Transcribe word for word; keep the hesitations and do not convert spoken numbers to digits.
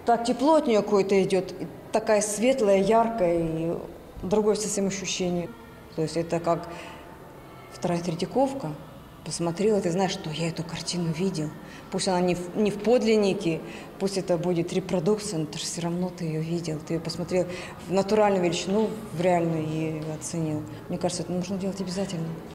так тепло от нее какое-то идет, и такая светлая, яркая, и другое совсем ощущение. То есть это как вторая Третьяковка. Посмотрела, ты знаешь, что я эту картину видел. Пусть она не в, не в подлиннике, пусть это будет репродукция, но ты же все равно ты ее видел. Ты ее посмотрел в натуральную величину, в реальную и оценил. Мне кажется, это нужно делать обязательно.